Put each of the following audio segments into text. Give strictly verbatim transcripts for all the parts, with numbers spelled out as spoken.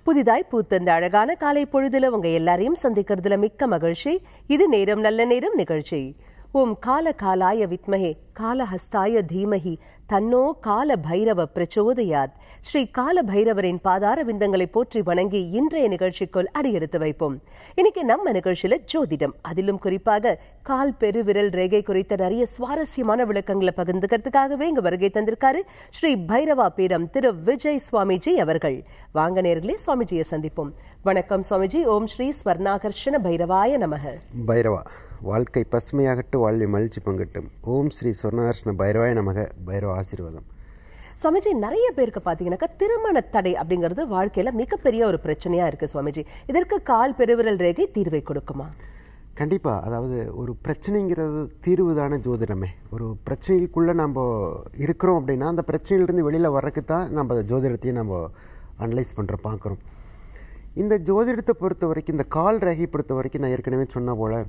புதிதாய் பூத்த இந்த அழகான காலை பொழுதுல உங்க எல்லாரையும் சந்திக்கிறதுல மிக்க மகிழ்ச்சி. இது நேரம் நல்ல நேரம் நிகழ்ச்சி. ஓம் கால காலாய வித்மஹே காலஹஸ்தாய தீமஹி தன்னோ கால பைரவ பிரச்சோதயாத். ஸ்ரீ கால பைரவரின் பாதார விந்தங்களை போற்றி வணங்கி இன்றைய நிகழ்ச்சிக்குள் அடியெடுத்து வைப்போம். இன்னைக்கு நம்ம நிகழ்ச்சியில ஜோதிடம், அதிலும் குறிப்பாக கால் பெருவிரல் ரேகை குறித்த நிறைய சுவாரஸ்யமான விளக்கங்களை பகிர்ந்துக்கிறதுக்காகவே இங்க வருகை தந்திருக்காரு ஸ்ரீ பைரவா பீடம் திரு விஜய் சுவாமிஜி அவர்கள். வாங்க நேர்களே, சுவாமிஜியை சந்திப்போம். வணக்கம் சுவாமிஜி. ஓம் ஸ்ரீ ஸ்வர்ணாகர்ஷண பைரவாய நமக. பைரவா வாழ்க்கை பசுமையாகட்டு, வாழ்வை மகிழ்ச்சி பங்கட்டும். ஓம் ஸ்ரீ சொர்ணாகர்ஷ்ண பைரவாய நமக. பைரவ ஆசீர்வாதம். சுவாமிஜி, நிறைய பேருக்கு பாத்தீங்கன்னாக்கா திருமண தடை அப்படிங்கிறது வாழ்க்கையில மிகப்பெரிய ஒரு பிரச்சனையா இருக்கு. சுவாமிஜி, இதற்கு கால் பெருவிரல் ரேகை தீர்வை கொடுக்குமா? கண்டிப்பா. அதாவது ஒரு பிரச்சனைங்கிறது தீர்வு தானே ஜோதிடமே. ஒரு பிரச்சனைக்குள்ள நம்ம இருக்கிறோம் அப்படின்னா அந்த பிரச்சனையிலிருந்து வெளியில வர்றதுக்கு தான் நம்ம ஜோதிடத்தையும் நம்ம அனலைஸ் பண்றோம், பார்க்குறோம். இந்த ஜோதிடத்தை பொறுத்த வரைக்கும், இந்த கால் ரேகை பொறுத்த வரைக்கும் நான் ஏற்கனவே சொன்ன போல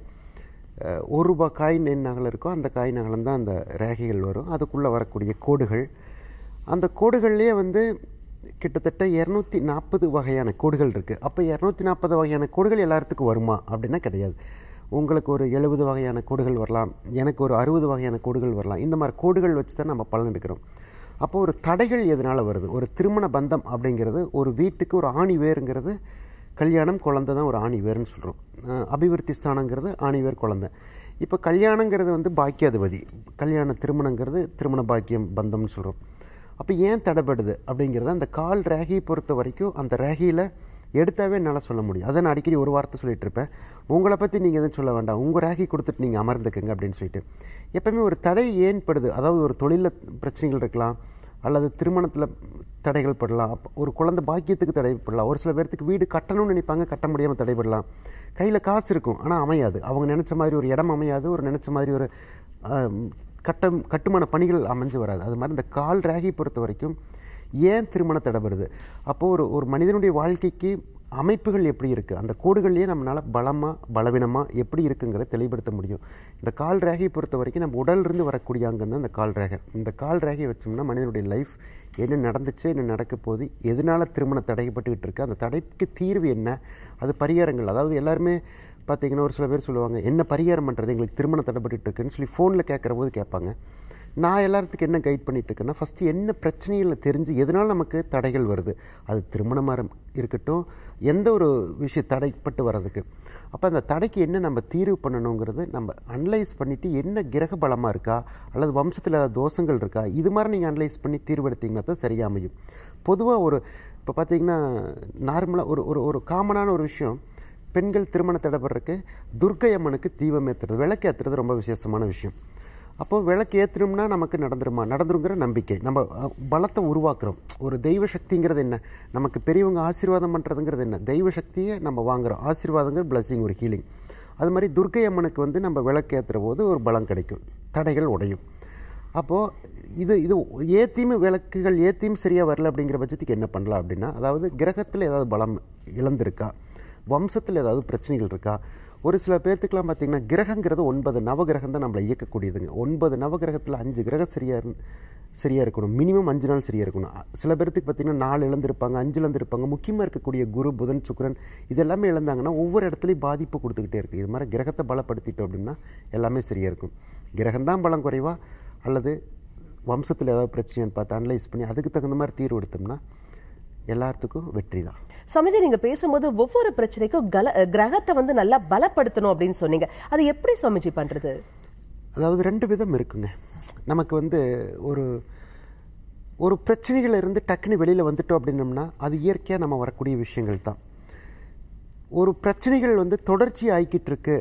ஒரு ரூபாய் காயின் என்ன நகல் இருக்கோ அந்த காயின் நகலம் தான் அந்த ரேகைகள் வரும். அதுக்குள்ளே வரக்கூடிய கோடுகள், அந்த கோடுகள்லேயே வந்து கிட்டத்தட்ட இரநூத்தி நாற்பது வகையான கோடுகள் இருக்குது. அப்போ இரநூத்தி நாற்பது வகையான கோடுகள் எல்லாத்துக்கும் வருமா அப்படின்னா கிடையாது. உங்களுக்கு ஒரு எழுபது வகையான கோடுகள் வரலாம், எனக்கு ஒரு அறுபது வகையான கோடுகள் வரலாம். இந்த மாதிரி கோடுகள் வச்சு தான் நம்ம பலன் எடுக்கிறோம். அப்போ ஒரு தடைகள் எதனால் வருது? ஒரு திருமண பந்தம் அப்படிங்கிறது, ஒரு வீட்டுக்கு ஒரு ஆணி வேருங்கிறது கல்யாணம், குழந்தை தான் ஒரு ஆணி வேர்னு சொல்கிறோம். அபிவிருத்தி ஸ்தானங்கிறது ஆணி வேர், குழந்தை. இப்போ கல்யாணங்கிறது வந்து பாக்கியாதிபதி, கல்யாண திருமணங்கிறது திருமண பாக்கியம் பந்தம்னு சொல்கிறோம். அப்போ ஏன் தடைப்படுது அப்படிங்கிறத அந்த கால் ரேகையை பொறுத்த வரைக்கும் அந்த ரேகையில் எடுத்தாவே என்னால் சொல்ல முடியும். அதை நான் அடிக்கடி ஒரு வார்த்தை சொல்லிட்டு இருப்பேன், உங்களை பற்றி நீங்கள் எதுவும் சொல்ல வேண்டாம், உங்கள் ரேகை கொடுத்துட்டு நீங்கள் அமர்ந்துக்குங்க அப்படின்னு சொல்லிட்டு. எப்பவுமே ஒரு தடை ஏன் படுது? அதாவது ஒரு தொழிலில் பிரச்சனைகள் இருக்கலாம், அல்லது திருமணத்தில் தடைகள் படலாம், ஒரு குழந்தை பாக்கியத்துக்கு தடைப்படலாம், ஒரு சில பேர்த்துக்கு வீடு கட்டணும்னு நினைப்பாங்க, கட்ட முடியாமல் தடைப்படலாம். கையில் காசு இருக்கும் ஆனால் அமையாது, அவங்க நினச்ச மாதிரி ஒரு இடம் அமையாது, ஒரு நினச்ச மாதிரி ஒரு கட்டம் கட்டுமான பணிகள் அமைஞ்சு வராது. அது மாதிரி இந்த கால் ரேகை பொறுத்த வரைக்கும் ஏன் திருமணம் தடைபடுது? அப்போது ஒரு ஒரு மனிதனுடைய வாழ்க்கைக்கு அமைப்புகள் எப்படி இருக்குது, அந்த கோடுகள்லேயே நம்மளால் பலமாக பலவீனமாக எப்படி இருக்குங்கிறத தெளிவுபடுத்த முடியும். இந்த கால் ரேகையை பொறுத்த வரைக்கும் நம்ம உடலிருந்து வரக்கூடிய அங்கம் தான் இந்த கால் ரேகை. இந்த கால் ரேகையை வச்சோம்னா மனிதனுடைய லைஃப் என்ன நடந்துச்சு, என்ன நடக்க போகுது, எதனால் திருமணம் தடைப்பட்டுக்கிட்டு இருக்கு, அந்த தடைக்கு தீர்வு என்ன, அது பரிகாரங்கள். அதாவது எல்லாருமே பார்த்தீங்கன்னா ஒரு சில பேர் சொல்லுவாங்க, என்ன பரிகாரம் பண்ணுறது, எங்களுக்கு திருமணம் தடைப்பட்டு இருக்குன்னு சொல்லி ஃபோனில் கேட்குற போது கேட்பாங்க. நான் எல்லாத்துக்கும் என்ன கைட் பண்ணிட்டு இருக்கேன்னா, ஃபஸ்ட்டு என்ன பிரச்சனைகளை தெரிஞ்சு எதனால் நமக்கு தடைகள் வருது, அது திருமணமாக இருக்கட்டும், எந்த ஒரு விஷயம் தடைப்பட்டு வர்றதுக்கு, அப்போ அந்த தடைக்கு என்ன நம்ம தீர்வு பண்ணணுங்கிறது நம்ம அனலைஸ் பண்ணிவிட்டு, என்ன கிரக பலமாக இருக்கா அல்லது வம்சத்தில் ஏதாவது தோஷங்கள் இருக்கா, இது மாதிரி நீங்கள் அனலைஸ் பண்ணி தீர்வு எடுத்தீங்கன்னா தான் சரியாக அமையும். பொதுவாக ஒரு இப்போ பார்த்தீங்கன்னா நார்மலாக ஒரு ஒரு ஒரு காமனான ஒரு விஷயம், பெண்கள் திருமணம் தடைப்படுறதுக்கு துர்க்கை அம்மனுக்கு தீபம் ஏற்றுறது, விளக்கு ஏற்றுறது ரொம்ப விசேஷமான விஷயம். அப்போது விளக்கு ஏற்றணும்னா நமக்கு நடந்துருமா? நடந்துருங்கிற நம்பிக்கை, நம்ம பலத்தை உருவாக்குறோம். ஒரு தெய்வ சக்திங்கிறது என்ன, நமக்கு பெரியவங்க ஆசீர்வாதம் பண்ணுறதுங்கிறது என்ன, தெய்வ சக்தியை நம்ம வாங்குகிறோம். ஆசீர்வாதங்கிற பிளஸிங், ஒரு ஹீலிங். அது மாதிரி துர்க்கை அம்மனுக்கு வந்து நம்ம விளக்கு ஏற்றுற போது ஒரு பலம் கிடைக்கும், தடைகள் உடையும். அப்போது இது இது ஏத்தியும் விளக்குகள் ஏத்தியும் சரியாக வரல அப்படிங்கிற பட்சத்துக்கு என்ன பண்ணலாம் அப்படின்னா, அதாவது கிரகத்தில் ஏதாவது பலம் இழந்திருக்கா, வம்சத்தில் ஏதாவது பிரச்சனைகள் இருக்கா. ஒரு சில பேர்த்துக்கெலாம் பார்த்திங்கன்னா கிரகங்கிறது ஒன்பது நவகிரகம் தான் நம்மளை இயக்கக்கூடியதுங்க. ஒன்பது நவகிரகத்தில் அஞ்சு கிரகம் சரியாக சரியாக இருக்கணும், மினிமம் அஞ்சு நாள் சரியாக இருக்கணும். சில பேர்த்துக்கு பார்த்திங்கன்னா நாலு இழந்திருப்பாங்க, அஞ்சு இழந்திருப்பாங்க. முக்கியமாக இருக்கக்கூடிய குரு, புதன், சுக்கிரன் இது எல்லாமே இழந்தாங்கன்னா ஒவ்வொரு இடத்துலையும் பாதிப்பு கொடுத்துக்கிட்டே இருக்குது. இது மாதிரி கிரகத்தை பலப்படுத்திட்டோம் அப்படின்னா எல்லாமே சரியாக இருக்கும். கிரகம்தான் பலம் குறைவா அல்லது வம்சத்தில் ஏதாவது பிரச்சனைன்னு பார்த்து அனலைஸ் பண்ணி அதுக்கு தகுந்த மாதிரி தீர்வு எடுத்தோம்னா எல்லாத்துக்கும் வெற்றி தான். சமஜி, நீங்க பேசும்போது ஒவ்வொரு பிரச்சனைக்கும் கிரகத்தை வந்து நல்லா பலப்படுத்தணும் அப்படின்னு சொன்னீங்க. அது எப்படி சுவாமிஜி பண்றது? அதாவது ரெண்டு விதம் இருக்குங்க. நமக்கு வந்து ஒரு ஒரு பிரச்சனைகள் இருந்து டக்குன்னு வெளியில் வந்துட்டோம் அப்படின்னோம்னா அது இயற்கையாக நம்ம வரக்கூடிய விஷயங்கள் தான். ஒரு பிரச்சனைகள் வந்து தொடர்ச்சி ஆகிக்கிட்டு இருக்கு,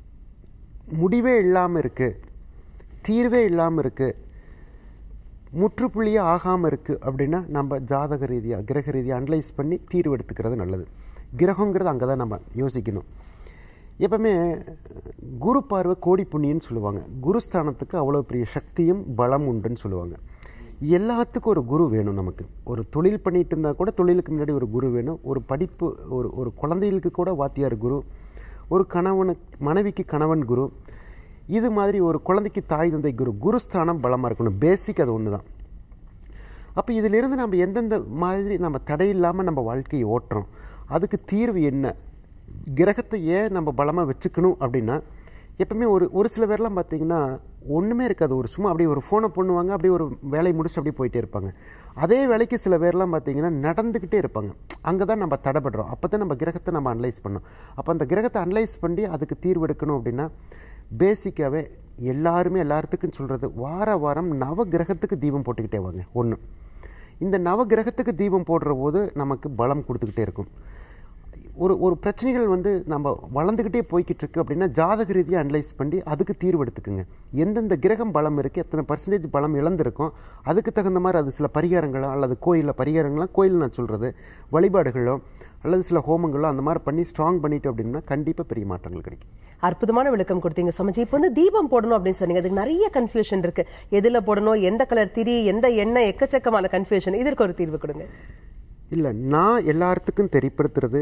முடிவே இல்லாமல் இருக்கு, தீர்வே இல்லாமல் இருக்கு, முற்றுப்புள்ளியே ஆகாமல் இருக்குது அப்படின்னா நம்ம ஜாதக ரீதியாக கிரக ரீதியாக அனலைஸ் பண்ணி தீர்வு எடுத்துக்கிறது நல்லது. கிரகங்கிறது அங்கே தான் நம்ம யோசிக்கணும். எப்பவுமே குரு பார்வை கோடி புண்ணியன்னு சொல்லுவாங்க. குருஸ்தானத்துக்கு அவ்வளோ பெரிய சக்தியும் பலம் உண்டுன்னு சொல்லுவாங்க. எல்லாத்துக்கும் ஒரு குரு வேணும். நமக்கு ஒரு தொழில் பண்ணிட்டு இருந்தால் கூட தொழிலுக்கு முன்னாடி ஒரு குரு வேணும். ஒரு படிப்பு, ஒரு ஒரு குழந்தைகளுக்கு கூட வாத்தியார் குரு, ஒரு கணவனுக்கு மனைவிக்கு கணவன் குரு, இது மாதிரி ஒரு குழந்தைக்கு தாய் தந்தை குரு. குருஸ்தானம் பலமாக இருக்கணும். பேசிக் அது ஒன்று தான். அப்போ இதிலிருந்து நம்ம எந்தெந்த மாதிரி நம்ம தடையில்லாமல் நம்ம வாழ்க்கையை ஓட்டுறோம் அதுக்கு தீர்வு என்ன, கிரகத்தை ஏன் நம்ம பலமாக வச்சுக்கணும் அப்படின்னா, எப்பவுமே ஒரு ஒரு சில பேர்லாம் பார்த்தீங்கன்னா ஒன்றுமே இருக்காது, ஒரு சும்மா அப்படியே ஒரு ஃபோனை பண்ணுவாங்க, அப்படியே ஒரு வேலையை முடிச்சு அப்படியே போயிட்டே இருப்பாங்க. அதே வேலைக்கு சில பேர்லாம் பார்த்தீங்கன்னா நடந்துக்கிட்டே இருப்பாங்க. அங்கே தான் நம்ம தடைபடுறோம். அப்போ தான் நம்ம கிரகத்தை நம்ம அனலைஸ் பண்ணோம். அப்போ அந்த கிரகத்தை அனலைஸ் பண்ணி அதுக்கு தீர்வு எடுக்கணும் அப்படின்னா பேசிக்காகவே எல்லாருமே எல்லாத்துக்கும் சொல்கிறது, வார வாரம் நவ கிரகத்துக்கு தீபம் போட்டுக்கிட்டே வாங்க. ஒன்று, இந்த நவ கிரகத்துக்கு தீபம் போடுற போது நமக்கு பலம் கொடுத்துக்கிட்டே இருக்கும். ஒரு ஒரு பிரச்சனைகள் வந்து நம்ம வளர்ந்துக்கிட்டே போய்கிட்டு இருக்கு அப்படின்னா ஜாதக ரீதியாக அனலைஸ் பண்ணி அதுக்கு தீர்வு எடுத்துக்குங்க. எந்தெந்த கிரகம் பலம் இருக்குது, எத்தனை பர்சன்டேஜ் பலம் இழந்திருக்கும், அதுக்கு தகுந்த மாதிரி அது சில பரிகாரங்களோ அல்லது கோயிலில் பரிகாரங்களோ, கோயில் நான் சொல்கிறது வழிபாடுகளோ அல்லது சில ஹோமங்களோ அந்த மாதிரி பண்ணி ஸ்ட்ராங் பண்ணிட்டு அப்படின்னா கண்டிப்பாக பெரிய மாற்றங்கள் கிடைக்கும். அற்புதமான விளக்கம் கொடுத்தீங்க சுவாமிஜி. இப்போ வந்து தீபம் போடணும் அப்படின்னு சொன்னீங்க, அதுக்கு நிறைய கன்ஃபியூஷன் இருக்கு. எதுல போடணும், எந்த கலர் திரி, எந்த எண்ணெய், எக்கச்சக்கமான கன்ஃபியூஷன். இதற்கு ஒரு தீர்வு கொடுங்க. இல்லை, நான் எல்லாத்துக்கும் தெரியப்படுத்துறது,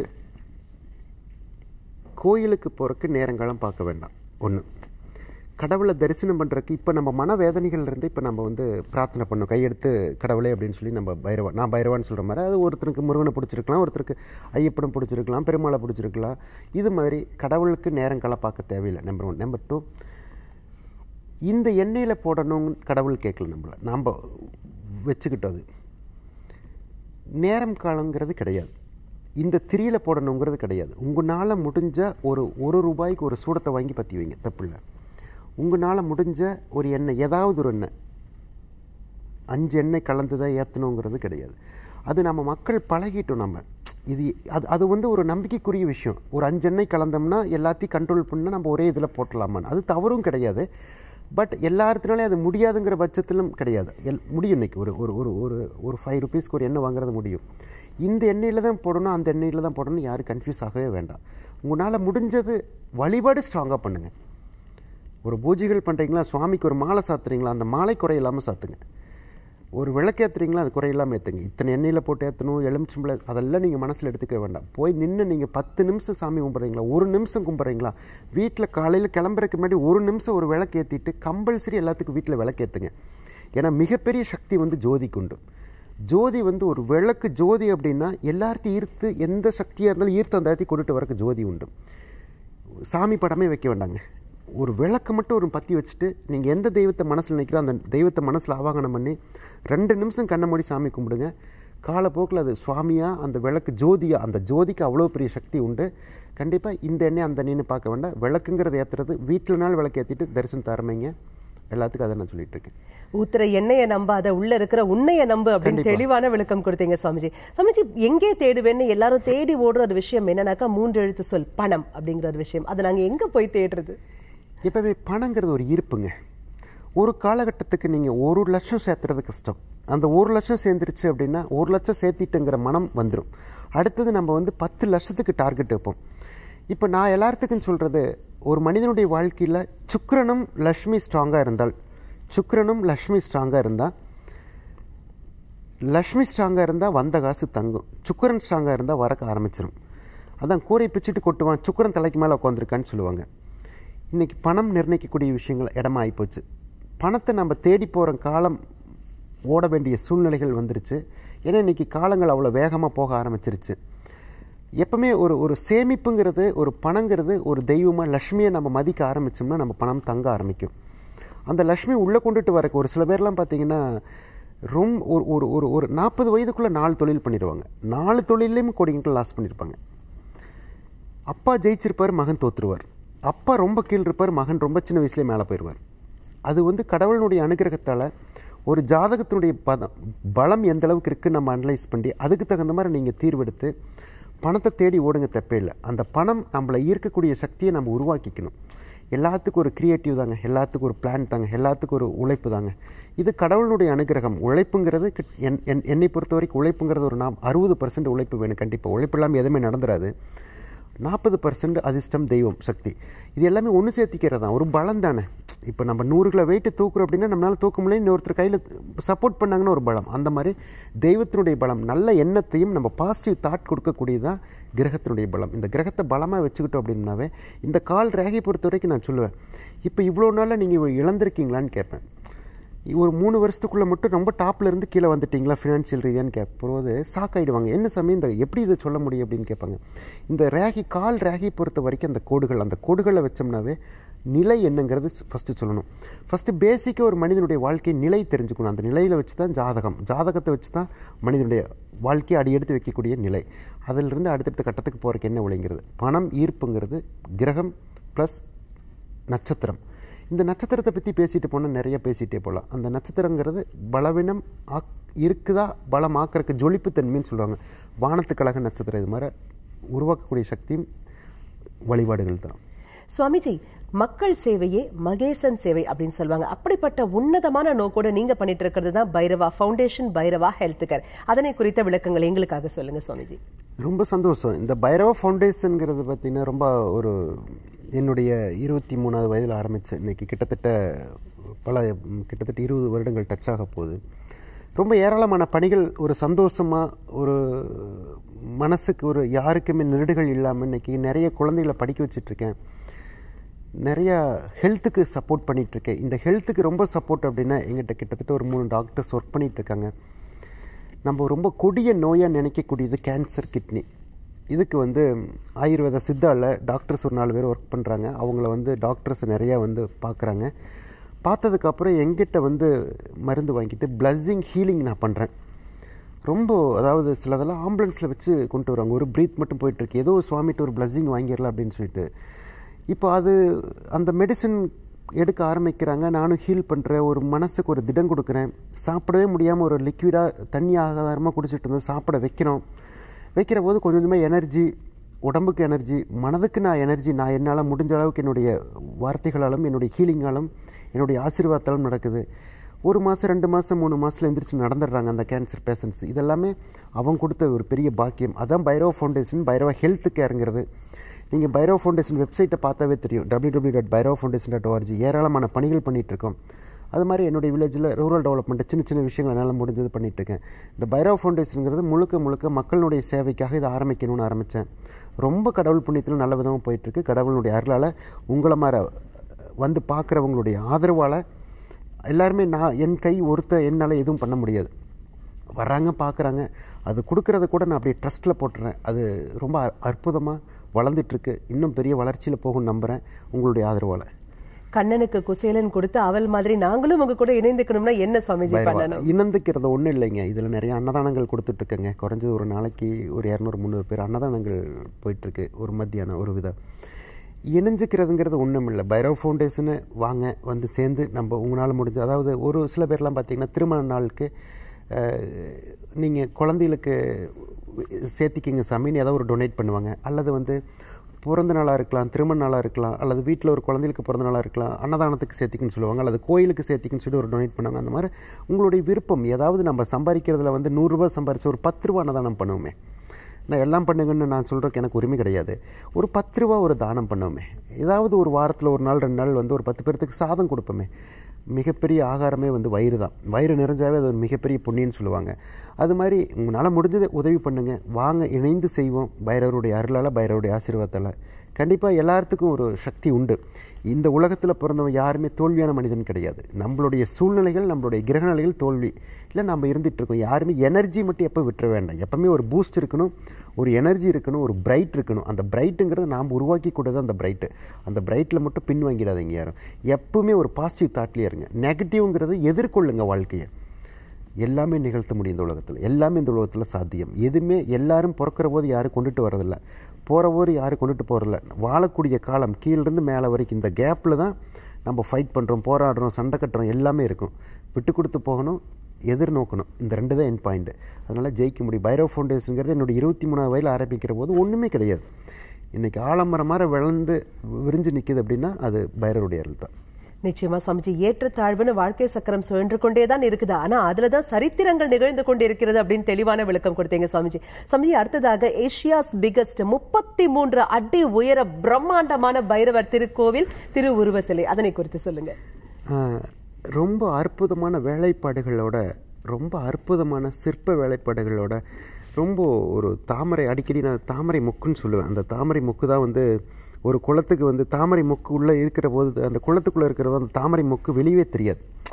கோயிலுக்கு போகிறதுக்கு நேரங்காலம் பார்க்க வேண்டாம். ஒன்று, கடவுளை தரிசனம் பண்ணுறதுக்கு இப்போ நம்ம மனவேதனைகள்லேருந்து இப்போ நம்ம வந்து பிரார்த்தனை பண்ணோம், கையெடுத்து கடவுளே அப்படின்னு சொல்லி நம்ம பைரவா, நான் பைரவான்னு சொல்கிற மாதிரி, அது ஒருத்தருக்கு முருகனை பிடிச்சிருக்கலாம், ஒருத்தருக்கு ஐயப்படம் பிடிச்சிருக்கலாம், பெருமாளை பிடிச்சிருக்கலாம். இது மாதிரி கடவுளுக்கு நேரங்காலம் பார்க்க தேவையில்லை. Number one. நம்பர் டூ, இந்த எண்ணெயில் போடணும்னு கடவுள் கேட்கல, நம்மளை நம்ம வச்சுக்கிட்டது நேரம் காலங்கிறது கிடையாது. இந்த திரியில் போடணுங்கிறது கிடையாது. உங்களால் முடிஞ்ச ஒரு ஒரு ரூபாய்க்கு ஒரு சூடத்தை வாங்கி பற்றி வைங்க, தப்பு இல்லை. உங்களால் முடிஞ்ச ஒரு எண்ணெய், ஏதாவது ஒரு எண்ணெய், அஞ்சு எண்ணெய் கலந்து தான் ஏற்றணுங்கிறது கிடையாது. அது நம்ம மக்கள் பழகிட்டோம். நம்ம இது அது அது வந்து ஒரு நம்பிக்கைக்குரிய விஷயம். ஒரு அஞ்சு எண்ணெய் கலந்தோம்னா எல்லாத்தையும் கண்ட்ரோல் பண்ணால் நம்ம ஒரே இதில் போட்டலாமான்னு, அது தவறும் கிடையாது. பட் எல்லாத்தினாலே அது முடியாதுங்கிற பட்சத்திலும் கிடையாது. எல் முடியும். இன்றைக்கி ஒரு ஒரு ஒரு ஒரு ஒரு ஃபைவ் ருபீஸ்க்கு ஒரு எண்ணெய் வாங்குறது முடியும். இந்த எண்ணெயில் தான் போடணும், அந்த எண்ணெயில் தான் போடணும், யாரும் கன்ஃபியூஸ் ஆகவே வேண்டாம். உங்களால் முடிஞ்சது வழிபாடு ஸ்ட்ராங்காக பண்ணுங்கள். ஒரு பூஜைகள் பண்ணுறீங்களா, சுவாமிக்கு ஒரு மாலை சாத்துறீங்களா, அந்த மாலை குறையில்லாமல் சாத்துங்க. ஒரு விளக்கேற்றுறீங்களா, அது குறையில்லாமல் ஏற்றுங்க. இத்தனை எண்ணெயில் போட்டு ஏற்றணும், எலுமிச்சம்பழ, அதெல்லாம் நீங்கள் மனசில் எடுத்துக்க வேண்டாம். போய் நின்று நீங்கள் பத்து நிமிஷம் சாமி கும்பிட்றீங்களா, ஒரு நிமிஷம் கும்பிட்றீங்களா, வீட்டில் காலையில் கிளம்புறதுக்கு முன்னாடி ஒரு நிமிஷம் ஒரு விளக்கு ஏற்றிட்டு கம்பல்சரி எல்லாத்துக்கும் வீட்டில் விளக்கேற்றுங்க. ஏன்னா மிகப்பெரிய சக்தி வந்து ஜோதிக்கு உண்டு. ஜோதி வந்து ஒரு விளக்கு ஜோதி அப்படின்னா எல்லார்த்தையும் ஈர்த்து, எந்த சக்தியாக இருந்தாலும் ஈர்த்து அந்த இடத்தையும் கொண்டுட்டு வரக்கு ஜோதி உண்டு. சாமி படமே வைக்க வேண்டாங்க. ஒரு விளக்கு மட்டும் ஒரு பற்றி வச்சுட்டு நீங்கள் எந்த தெய்வத்தை மனசில் நினைக்கிறோ அந்த தெய்வத்தை மனசில் ஆவாகனம் பண்ணி ரெண்டு நிமிஷம் கண்ணை மூடி சாமி கும்பிடுங்க. காலப்போக்கில் அது சுவாமியாக, அந்த விளக்கு ஜோதியாக, அந்த ஜோதிக்கு அவ்வளோ பெரிய சக்தி உண்டு. கண்டிப்பாக இந்த எண்ணெய் அந்த எண்ணெய்னு பார்க்க வேண்டாம். விளக்குங்கிறது ஏற்றுறது வீட்டில் நாள் விளக்கு ஏற்றிட்டு தரிசனம் தரமைங்க. எல்லாத்துக்கும் அதை நான் சொல்லிட்டு இருக்கேன். ஊத்துற எண்ணெயை நம்பாத, உள்ள இருக்கிற உண்மையை நம்பு அப்படின்னு தெளிவான விளக்கம் கொடுத்தீங்க சுவாமிஜி. சுவாமிஜி, எங்கே தேடுவேன்னு எல்லாரும் தேடி ஓடுற ஒரு விஷயம் என்னன்னாக்கா மூன்று எழுத்து சொல் பணம் அப்படிங்கிற ஒரு விஷயம். அதை நாங்கள் எங்கே போய் தேடுறது? எப்பவுமே பணங்கிறது ஒரு ஈர்ப்புங்க. ஒரு காலகட்டத்துக்கு நீங்கள் ஒரு லட்சம் சேர்த்துறது கஷ்டம். அந்த ஒரு லட்சம் சேர்ந்துருச்சு அப்படின்னா ஒரு லட்சம் சேர்த்திட்டுங்கிற மனம் வந்துடும். அடுத்தது நம்ம வந்து பத்து லட்சத்துக்கு டார்கெட் வைப்போம். இப்போ நான் எல்லாத்துக்கும் சொல்கிறது, ஒரு மனிதனுடைய வாழ்க்கையில் சுக்கிரனும் லக்ஷ்மி ஸ்ட்ராங்காக இருந்தால், சுக்கிரனும் லக்ஷ்மி ஸ்ட்ராங்காக இருந்தால், லக்ஷ்மி ஸ்ட்ராங்காக இருந்தால் வந்த காசு தங்கும். சுக்கிரன் ஸ்ட்ராங்காக இருந்தால் வரக்க ஆரம்பிச்சிடும். அதான் கூரை பிச்சுட்டு கொட்டுவான், சுக்கிரன் தலைக்கு மேலே உட்காந்துருக்கான்னு சொல்லுவாங்க. இன்றைக்கி பணம் நிர்ணயிக்கக்கூடிய விஷயங்கள் இடமா ஆகிப்போச்சு. பணத்தை நம்ம தேடி போகிற காலம் ஓட வேண்டிய சூழ்நிலைகள் வந்துருச்சு. ஏன்னா இன்றைக்கி காலங்கள் அவ்வளோ வேகமாக போக ஆரம்பிச்சிருச்சு. எப்பவுமே ஒரு ஒரு சேமிப்புங்கிறது, ஒரு பணங்கிறது ஒரு தெய்வமாக லக்ஷ்மியை நம்ம மதிக்க ஆரம்பித்தோம்னா நம்ம பணம் தங்க ஆரம்பிக்கும். அந்த லக்ஷ்மி உள்ளே கொண்டுட்டு வரக்கு ஒரு சில பேர்லாம் பார்த்தீங்கன்னா ரொம்ப ஒரு ஒரு ஒரு ஒரு நாற்பது வயதுக்குள்ளே நாலு தொழில் பண்ணிடுவாங்க. நாலு தொழிலையும் கோடிங்கிட்ட லாஸ் பண்ணியிருப்பாங்க. அப்பா ஜெயிச்சிருப்பார், மகன் தோற்றுருவார். அப்பா ரொம்ப கீழ் இருப்பார், மகன் ரொம்ப சின்ன வயசுலேயே மேலே போயிடுவார். அது வந்து கடவுளுடைய அனுகிரகத்தால் ஒரு ஜாதகத்தினுடைய பதம் பலம் எந்த அளவுக்கு இருக்குன்னு நம்ம அனலைஸ் பண்ணி அதுக்கு தகுந்த மாதிரி நீங்கள் தீர்வெடுத்து பணத்தை தேடி ஓடுங்க, தப்பே இல்லை. அந்த பணம் நம்மளை ஈர்க்கக்கூடிய சக்தியை நம்ம உருவாக்கிக்கணும். எல்லாத்துக்கும் ஒரு கிரியேட்டிவ் தாங்க, எல்லாத்துக்கும் ஒரு பிளான் தாங்க, எல்லாத்துக்கும் ஒரு உழைப்பு தாங்க. இது கடவுளுடைய அனுகிரகம். உழைப்புங்கிறது என் என்னை பொறுத்த வரைக்கும் உழைப்புங்கிறது ஒரு நாம் அறுபது பர்சன்ட் உழைப்பு வேணும். கண்டிப்பாக உழைப்பு இல்லாமல் எதுவுமே நடந்துடாது. நாற்பது பர்சன்ட் அதிர்ஷ்டம், தெய்வம், சக்தி. இது எல்லாமே ஒன்று சேர்த்திக்கிறது தான், ஒரு பலம் தானே. இப்போ நம்ம நூறு கிலோ வெயிட்டு தூக்குறோம் அப்படின்னா நம்மளால் தூக்க முடியல, இன்னொருத்தர் கையில் சப்போர்ட் பண்ணாங்கன்னா ஒரு பலம். அந்த மாதிரி தெய்வத்தினுடைய பலம், நல்ல எண்ணத்தையும் நம்ம பாசிட்டிவ் தாட் கொடுக்கக்கூடியதான் கிரகத்தினுடைய பலம். இந்த கிரகத்தை பலமாக வச்சுக்கிட்டோம் அப்படின்னாவே இந்த கால் ரேகை பொறுத்த வரைக்கும் நான் சொல்லுவேன், இப்போ இவ்வளோ நாளில் நீங்கள் இழந்திருக்கீங்களான்னு கேட்பேன். ஒரு மூணு வருஷத்துக்குள்ளே மட்டும் ரொம்ப டாப்பில் இருந்து கீழே வந்துட்டிங்களா ஃபினான்ஷியல் ரீதியான்னு கேட்போது சாக்காயிடுவாங்க. என்ன சமயம் இந்த எப்படி இதை சொல்ல முடியும் அப்படின்னு கேட்பாங்க. இந்த ரேகி கால் ரேகி பொறுத்த வரைக்கும் அந்த கோடுகள் அந்த கோடுகளை வச்சோம்னாவே நிலை என்னங்கிறது ஃபஸ்ட்டு சொல்லணும். ஃபஸ்ட்டு பேசிக்காக ஒரு மனிதனுடைய வாழ்க்கை நிலை தெரிஞ்சுக்கணும். அந்த நிலையில் வச்சு தான் ஜாதகம் ஜாதகத்தை வச்சு தான் மனிதனுடைய வாழ்க்கையை அடி எடுத்து வைக்கக்கூடிய நிலை. அதிலிருந்து அடுத்தடுத்த கட்டத்துக்கு போகிறதுக்கு என்ன விளைங்கிறது பணம் ஈர்ப்புங்கிறது கிரகம் ப்ளஸ் நட்சத்திரம். இந்த நட்சத்திரத்தை பற்றி பேசிட்டு போனால் நிறைய பேசிகிட்டே போகலாம். அந்த நட்சத்திரங்கிறது பலவீனம் ஆக் இருக்குதா பலமாக்கிறதுக்கு ஜொலிப்பு தன்மைன்னு சொல்லுவாங்க. வானத்துக்கழக நட்சத்திரம் இது மாதிரி உருவாக்கக்கூடிய சக்தியும் வழிபாடுகள் தான். சுவாமிஜி, மக்கள் சேவையே மகேசன் சேவை அப்படின்னு சொல்லுவாங்க. அப்படிப்பட்ட உன்னதமான நோக்கோட நீங்க பண்ணிட்டு இருக்கிறது தான் Bhairava foundation, Bhairava health care. அதனை குறித்த விளக்கங்கள் எங்களுக்காக சொல்லுங்க சுவாமிஜி. ரொம்ப சந்தோஷம். இந்த பைரவா ஃபவுண்டேஷனுங்கிறது பார்த்தீங்கன்னா ரொம்ப ஒரு என்னுடைய இருபத்தி மூணாவது வயதில் ஆரம்பித்தேன். இன்றைக்கி கிட்டத்தட்ட பல கிட்டத்தட்ட இருபது வருடங்கள் டச் ஆக போகுது. ரொம்ப ஏராளமான பணிகள், ஒரு சந்தோஷமாக ஒரு மனசுக்கு ஒரு யாருக்குமே நெருடுகள் இல்லாமல் இன்றைக்கி நிறைய குழந்தைகளை படிக்க வச்சிட்ருக்கேன். நிறையா ஹெல்த்துக்கு சப்போர்ட் பண்ணிகிட்ருக்கேன். இந்த ஹெல்த்துக்கு ரொம்ப சப்போர்ட் அப்படின்னா எங்கிட்ட கிட்டத்தட்ட ஒரு மூணு டாக்டர்ஸ் ஒர்க் பண்ணிகிட்ருக்காங்க. நம்ம ரொம்ப கொடிய நோயாக நினைக்கக்கூடியது கேன்சர் கிட்னி. இதுக்கு வந்து ஆயுர்வேத சித்தாவில் டாக்டர்ஸ் ஒரு நாலு பேர் ஒர்க் பண்ணுறாங்க. அவங்கள வந்து டாக்டர்ஸ் நிறையா வந்து பார்க்குறாங்க. பார்த்ததுக்கப்புறம் எங்கிட்ட வந்து மருந்து வாங்கிட்டு பிளஸ்ஸிங் ஹீலிங் நான் பண்ணுறேன். ரொம்ப அதாவது சிலதெல்லாம் ஆம்புலன்ஸில் வச்சு கொண்டு வராங்க. ஒரு ப்ரீத் மட்டும் போயிட்டுருக்கு, ஏதோ சுவாமிட்டு ஒரு பிளஸ்ஸிங் வாங்கிடலாம் அப்படின்னு சொல்லிட்டு. இப்போ அது அந்த மெடிசன் எடுக்க ஆரம்பிக்கிறாங்க. நானும் ஹீல் பண்ணுறேன். ஒரு மனசுக்கு ஒரு திடம் கொடுக்குறேன். சாப்பிடவே முடியாமல் ஒரு லிக்விடாக தண்ணி ஆகாரமாக குடிச்சிட்டு இருந்தோம். சாப்பிட வைக்கிறோம். வைக்கிற போது கொஞ்சம் கொஞ்சமாக எனர்ஜி, உடம்புக்கு எனர்ஜி, மனதுக்கு நான் எனர்ஜி. நான் என்னால் முடிஞ்ச அளவுக்கு என்னுடைய வார்த்தைகளாலும் என்னுடைய ஹீலிங்காலும் என்னுடைய ஆசீர்வாதத்தாலும் நடக்குது. ஒரு மாதம் ரெண்டு மாதம் மூணு மாதத்தில் எந்திரிச்சு நடந்துடுறாங்க அந்த கேன்சர் பேஷண்ட்ஸ். இதெல்லாமே அவங்க கொடுத்த ஒரு பெரிய பாக்கியம். அதான் பைரவா ஃபவுண்டேஷன், பைரவா ஹெல்த் கேருங்கிறது. நீங்கள் பைரவா ஃபவுண்டேஷன் வெப்சைட்டை பார்த்தாவே தெரியும், W W dot Bhairava foundation dot O R G. ஏராளமான பணிகள் பண்ணிகிட்ருக்கோம். அது மாதிரி என்னுடைய வில்லேஜில் ரூரல் டெவலப்மெண்ட் சின்ன சின்ன விஷயங்கள் என்னால் முடிஞ்சது பண்ணிகிட்ருக்கேன். இந்த பைரவா ஃபவுண்டேஷனுங்கிறது முழுக்க முழுக்க மக்களுடைய சேவைக்காக இதை ஆரம்பிக்கணும்னு ஆரம்பித்தேன். ரொம்ப கடவுள் புண்ணியத்தில் நல்ல விதமாக போயிட்டுருக்கு. கடவுளுடைய அருளால் உங்களை மாதிரி வந்து பார்க்குறவங்களுடைய ஆதரவால் எல்லாருமே நான் என் கை ஒருத்த என்னால் எதுவும் பண்ண முடியாது. வர்றாங்க, பார்க்குறாங்க, அது கொடுக்குறத கூட நான் அப்படியே ட்ரஸ்ட்டில் போட்டுறேன். அது ரொம்ப அற்புதமாக வளர்ந்துட்டுருக்கு. இன்னும் பெரிய வளர்ச்சியில் போகும்னு நம்புகிறேன் உங்களுடைய ஆதரவால். கண்ணனுக்கு குசேலன் கொடுத்து அவள் மாதிரி நாங்களும் உங்க கூட இணைந்துக்கணும்னா என்ன சுவாமிஜி பண்ணணும்? இணைந்துக்கிறது ஒன்றும் இல்லைங்க. இதில் நிறைய அன்னதானங்கள் கொடுத்துட்ருக்கேங்க. குறைஞ்சது ஒரு நாளைக்கு ஒரு இரநூறு முந்நூறு பேர் அன்னதானங்கள் போயிட்டுருக்கு. ஒரு மத்தியானம் ஒரு விதம் இணைஞ்சிக்கிறதுங்கிறது ஒன்றும் இல்லை. பைரவ் ஃபவுண்டேஷனு வாங்க, வந்து சேர்ந்து நம்ம உங்களால் முடிஞ்ச, அதாவது ஒரு சில பேர்லாம் பார்த்தீங்கன்னா திருமண நாளுக்கு நீங்கள் குழந்தைகளுக்கு சேர்த்திக்கிங்க சாமின்னு ஏதோ ஒரு டொனேட் பண்ணுவாங்க. அல்லது வந்து பிறந்த நாளாக இருக்கலாம், திருமண நாளாக இருக்கலாம், அல்லது வீட்டில் ஒரு குழந்தைகளுக்கு பிறந்த நாளாக இருக்கலாம், அன்னதானத்துக்கு சேர்த்திக்குன்னு சொல்லுவாங்க, அல்லது கோயிலுக்கு சேர்த்திக்குன்னு சொல்லி ஒரு டொனேட் பண்ணுவாங்க. அந்த மாதிரி உங்களுடைய விருப்பம். ஏதாவது நம்ம சம்பாதிக்கிறதுல வந்து நூறுரூவா சம்பாரித்து ஒரு பத்து ரூபா அன்னதானம் பண்ணுவோமே. நான் எல்லாம் பண்ணுங்கன்னு நான் சொல்கிறதுக்கு எனக்கு உரிமை கிடையாது. ஒரு பத்து ரூபா ஒரு தானம் பண்ணுவோமே. ஏதாவது ஒரு வாரத்தில் ஒரு நாள் ரெண்டு நாள் வந்து ஒரு பத்து பேர்த்துக்கு சாதம் கொடுப்போமே. மிகப்பெரிய ஆகாரமே வந்து வயிறு தான். வயிறு நிறைஞ்சாவே அது ஒரு மிகப்பெரிய புண்ணியன்னு சொல்லுவாங்க. அது மாதிரி உங்களால் முடிஞ்சதை உதவி பண்ணுங்கள். வாங்க, இணைந்து செய்வோம். பைரவருடைய அருளால், பைரவருடைய ஆசீர்வாதத்தால் கண்டிப்பாக எல்லாத்துக்கும் ஒரு சக்தி உண்டு. இந்த உலகத்தில் பிறந்தவன் யாருமே தோல்வியான மனிதன் கிடையாது. நம்மளுடைய சூழ்நிலைகள், நம்மளுடைய கிரகநிலைகள் தோல்வி இல்லை, நம்ம இருந்துகிட்ருக்கோம். யாருமே எனர்ஜி மட்டும் எப்போ விட்டுற வேண்டாம். எப்பவுமே ஒரு பூஸ்ட் இருக்கணும், ஒரு எனர்ஜி இருக்கணும், ஒரு பிரைட் இருக்கணும். அந்த பிரைட்டுங்கிறது நாம் உருவாக்கி கூடது. அந்த பிரைட்டு அந்த பிரைட்டில் மட்டும் பின் வாங்கிடாதீங்க யாரும். எப்பவுமே ஒரு பாசிட்டிவ் தாட்லேயே இருங்க. நெகட்டிவ்ங்கிறது எதிர்கொள்ளுங்க. வாழ்க்கையை எல்லாமே நிகழ்த்த முடியும் இந்த உலகத்தில். எல்லாமே இந்த உலகத்தில் சாத்தியம். எதுவுமே எல்லாரும் பிறக்கிற போது யாரும் கொண்டுட்டு வரதில்லை, போகிற போது யாரும் கொண்டுட்டு போகிறதில்ல. வாழக்கூடிய காலம் கீழிருந்து மேலே வரைக்கும் இந்த கேப்பில் தான் நம்ம ஃபைட் பண்ணுறோம், போராடுறோம், சண்டை கட்டுறோம். எல்லாமே இருக்கும். விட்டு கொடுத்து போகணும், எதிர்நோக்கணும். இந்த ரெண்டு தான் என் பாயிண்ட்டு. அதனால் ஜெயிக்க முடியும். பைரவ் ஃபவுண்டேஷனுங்கிறது என்னுடைய இருபத்தி மூணாவது வயதில் ஆரம்பிக்கிற போது ஒன்றுமே கிடையாது. இன்றைக்கி ஆலமரம் மாதிரி விளந்து விரிஞ்சு நிற்கிது அப்படின்னா அது பைரவருடைய அருள் தான். நிச்சயமா சுவாமிஜி, ஏற்றத்தாழ்வுன்னு வாழ்க்கை சக்கரம் சுழன்று கொண்டே தான் இருக்குது. ஆனா அதுலதான் சரித்திரங்கள் நிகழ்ந்து கொண்டு இருக்கிறது அப்படின்னு தெளிவான விளக்கம் கொடுத்தீங்க சுவாமிஜி. சுவாமிஜி, அடுத்ததாக ஏசியாஸ் பிகஸ்ட் முப்பத்தி மூன்று அடி உயர பிரம்மாண்டமான பைரவர் திருக்கோவில் திருவுருவ சிலை, அதனை குறித்து சொல்லுங்க. ரொம்ப அற்புதமான வேலைப்பாடுகளோட, ரொம்ப அற்புதமான சிற்ப வேலைப்பாடுகளோட, ரொம்ப ஒரு தாமரை, அடிக்கடி நான் தாமரை மொக்குன்னு சொல்லுவேன். அந்த தாமரை மொக்கு தான் வந்து ஒரு குளத்துக்கு வந்து தாமரை மொக்கு உள்ளே இருக்கிற போது, அந்த குளத்துக்குள்ளே இருக்கிற அந்த தாமரை மொக்கு வெளியே தெரியாது.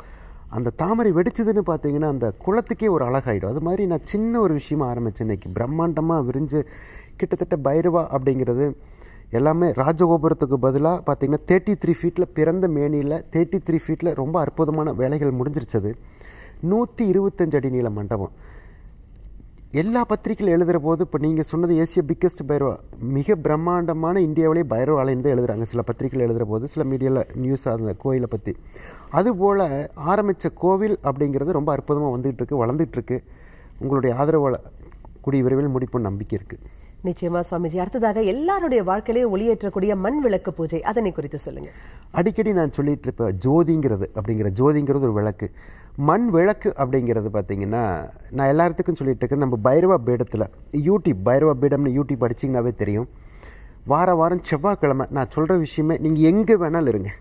அந்த தாமரை வெடிச்சதுன்னு பார்த்தீங்கன்னா அந்த குளத்துக்கே ஒரு அழகாயிடும். அது மாதிரி நான் சின்ன ஒரு விஷயமா ஆரம்பித்தேன். இன்னைக்கு பிரம்மாண்டமாக விரிஞ்சு கிட்டத்தட்ட பைரவா அப்படிங்கிறது எல்லாமே ராஜகோபுரத்துக்கு பதிலாக பார்த்தீங்கன்னா தேர்ட்டி த்ரீ ஃபீட்டில் பிறந்த மேனியில் தேர்ட்டி த்ரீ ஃபீட்டில் ரொம்ப அற்புதமான வேலைகள் முடிஞ்சிருச்சது. நூற்றி இருபத்தஞ்சு அடி நீள மண்டபம். எல்லா பத்திரிகையில் எழுதுகிற போது இப்போ நீங்கள் சொன்னது ஏசிய பிக்கஸ்ட் பைரவா, மிக பிரம்மாண்டமான இந்தியாவிலே பைரவ ஆலயம் தான் எழுதுகிறாங்க சில பத்திரிகையில் எழுதுகிற போது, சில மீடியாவில் நியூஸ் அந்த கோயிலை பற்றி. அதுபோல் ஆரம்பித்த கோவில் அப்படிங்கிறது ரொம்ப அற்புதமாக வந்துகிட்டு இருக்கு, வளர்ந்துட்டு இருக்கு. உங்களுடைய ஆதரவு கூடிய விரைவில் முடிப்புன்னு நம்பிக்கை இருக்குது. நிச்சயமா சுவாமிஜி. அடுத்ததாக எல்லாருடைய வாழ்க்கையிலே ஒளியேற்றக்கூடிய மண் விளக்கு பூஜை, அதனை குறித்து சொல்லுங்க. அடிக்கடி நான் சொல்லிட்டு இருப்பேன், ஜோதிங்கிறது அப்படிங்கிற ஜோதிங்கிறது ஒரு விளக்கு. மண் விளக்கு அப்படிங்கிறது பார்த்தீங்கன்னா நான் எல்லாத்துக்கும் சொல்லிட்டு இருக்கேன். நம்ம பைரவா பீடத்தில் யூடியூப் பைரவா பீடம்னு யூடியூப் அடிச்சிங்கனாவே தெரியும். வார வாரம் செவ்வாய்க்கிழமை நான் சொல்கிற விஷயமே நீங்கள் எங்கே வேணாலும் இருங்க.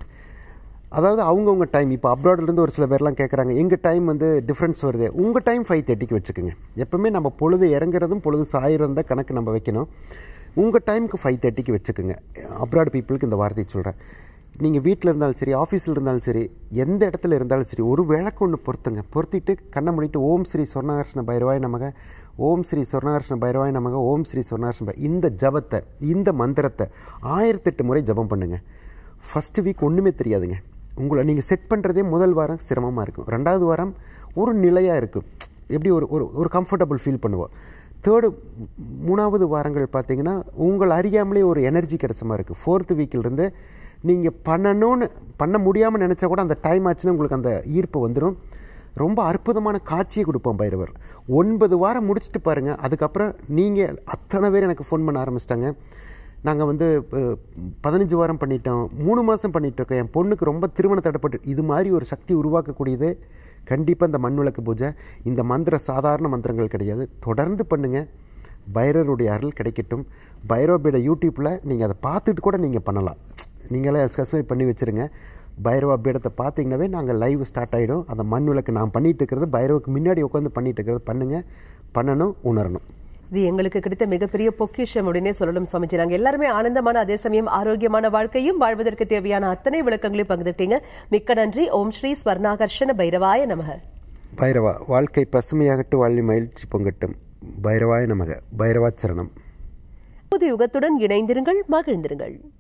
அதாவது அவங்கவுங்க டைம். இப்போ அப்ராட்லேருந்து ஒரு சில பேர்லாம் கேட்குறாங்க, எங்கள் டைம் வந்து டிஃப்ரென்ஸ் வருது. உங்கள் டைம் ஃபைவ் தேர்ட்டிக்கு வச்சுக்கோங்க. எப்போவுமே நம்ம பொழுது இறங்குறதும் பொழுது சாயிரம் தான் கணக்கு நம்ம வைக்கணும். உங்கள் டைமுக்கு ஃபைவ் தேர்ட்டிக்கு வச்சுக்கோங்க. அப்ராட் பீப்புளுக்கு இந்த வார்த்தையை சொல்கிறேன். நீங்கள் வீட்டில் இருந்தாலும் சரி, ஆஃபீஸில் இருந்தாலும் சரி, எந்த இடத்துல இருந்தாலும் சரி, ஒரு விளக்கு ஒன்று பொறுத்துங்க. பொருத்திட்டு கண்ணை மூடிட்டு ஓம் ஸ்ரீ சொர்ணாகர்ஷ்ண பைரவாய் நமக, ஓம் ஸ்ரீ சொர்ணாகர்ஷ்ண பைரவாய் நமக, ஓம் ஸ்ரீ சொர்ணாகர்ஷ்ண இந்த ஜபத்தை, இந்த மந்திரத்தை ஆயிரத்தெட்டு முறை ஜபம் பண்ணுங்கள். ஃபஸ்ட்டு வீக் ஒன்றுமே தெரியாதுங்க. உங்களை நீங்கள் செட் பண்ணுறதே முதல் வாரம் சிரமமாக இருக்கும். ரெண்டாவது வாரம் ஒரு நிலையாக இருக்கும், எப்படி ஒரு ஒரு ஒரு கம்ஃபர்டபுள் ஃபீல் பண்ணுவோம். தேர்டு மூணாவது வாரங்கள் பார்த்தீங்கன்னா உங்கள் அறியாமலே ஒரு எனர்ஜி கிடைச்ச மாதிரி இருக்குது. ஃபோர்த்து வீக்கிலிருந்து நீங்கள் பண்ணணும்னு பண்ண முடியாமல் நினச்சா கூட அந்த டைம் ஆச்சுன்னா உங்களுக்கு அந்த ஈர்ப்பு வந்துடும். ரொம்ப அற்புதமான காட்சியை கொடுப்போம் பைரவர். ஒன்பது வாரம் முடிச்சுட்டு பாருங்கள். அதுக்கப்புறம் நீங்கள் அத்தனை பேர் எனக்கு ஃபோன் பண்ண ஆரம்பிச்சிட்டாங்க. நாங்கள் வந்து பதினஞ்சு வாரம் பண்ணிட்டோம், மூணு மாதம் பண்ணிகிட்ருக்கோம், என் பொண்ணுக்கு ரொம்ப திருமணம் தடைப்பட்டு. இது மாதிரி ஒரு சக்தி உருவாக்கக்கூடியது கண்டிப்பாக இந்த மண் விளக்கு பூஜை. இந்த மந்திரம் சாதாரண மந்திரங்கள் கிடையாது. தொடர்ந்து பண்ணுங்கள், பைரவருடைய அருள் கிடைக்கட்டும். பைரவபீட யூடியூப்பில் நீங்கள் அதை பார்த்துட்டு கூட நீங்கள் பண்ணலாம். நீங்களே சப்ஸ்கிரைப் பண்ணி வச்சுருங்க. பைரவா பீடத்தை பார்த்தீங்கன்னாவே நாங்கள் லைவ் ஸ்டார்ட் ஆகிடும். அந்த மண் விளக்கு நான் பண்ணிகிட்டு இருக்கிறது, பைரவுக்கு முன்னாடி உட்காந்து பண்ணிகிட்டு இருக்கிறது. பண்ணுங்கள், பண்ணணும், உணரணும். இது எங்களுக்கு கிடைத்த மிகப்பெரிய பொக்கிஷம் அப்படின்னே சொல்லணும் சுவாமிஜி. நாங்கள் எல்லாருமே ஆனந்தமான, அதே சமயம் ஆரோக்கியமான வாழ்க்கையும் வாழ்வதற்கு தேவையான அத்தனை விளக்கங்களையும் பகிர்ந்துட்டீங்க. மிக்க நன்றி. ஓம் ஸ்ரீ ஸ்வர்ணாகர்ஷண பைரவாய நமக. பைரவா வாழ்க்கை பசுமையாகட்டும், வாழ்வி மகிழ்ச்சி பொங்கட்டும். பைரவாய நமக. பைரவாச்சரணம். புது யுகத்துடன் இணைந்திருங்கள், மகிழ்ந்திருங்கள்.